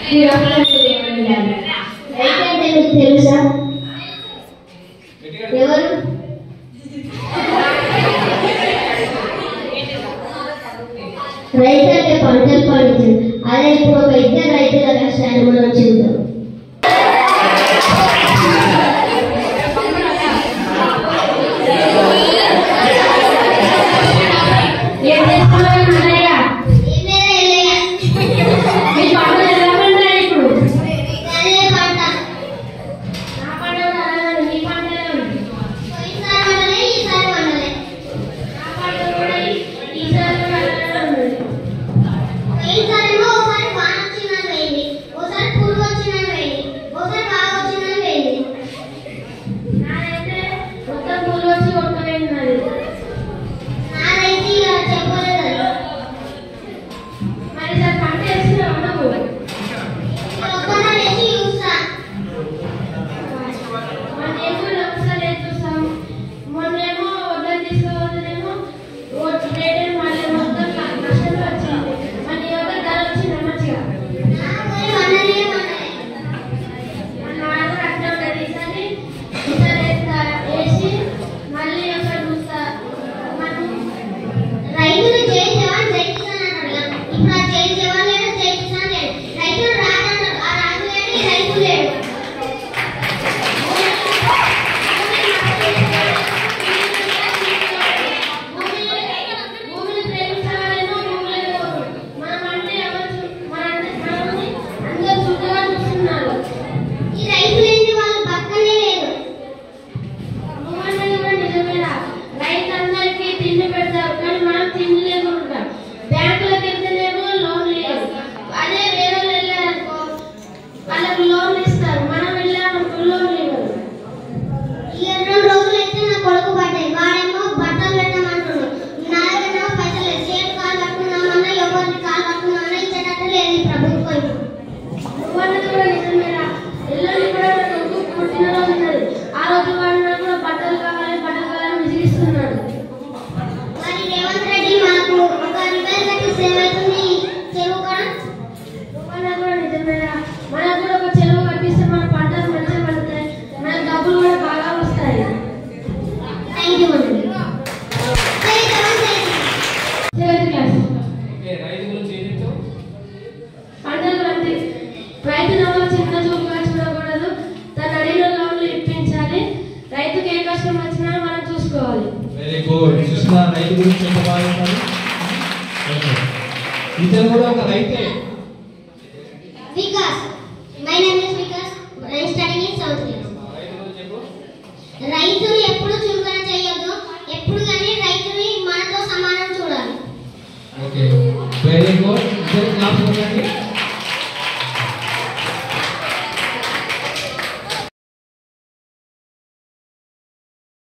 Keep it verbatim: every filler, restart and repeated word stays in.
రైతు మీకు తెలుసా? ఎవరు? రైతు అంటే పంటలు పండించు. అదే ఇప్పుడు ఒక ఇద్దరు రైతుల కష్టాన్ని మనం చూద్దాం. Very good. సుష్మా రైతు గురించి ఎంత బాగుంటారు. ఇతను కూడా ఒక రైతే. Vikas. My name is Vikas. I am studying in seventh class. రైతు గురించి చెప్పు. రైతుని ఎప్పుడు చులకన చేయొద్దు. ఎప్పుడు కానీ రైతుని మనతో సమానం చూడాలి. Okay very good.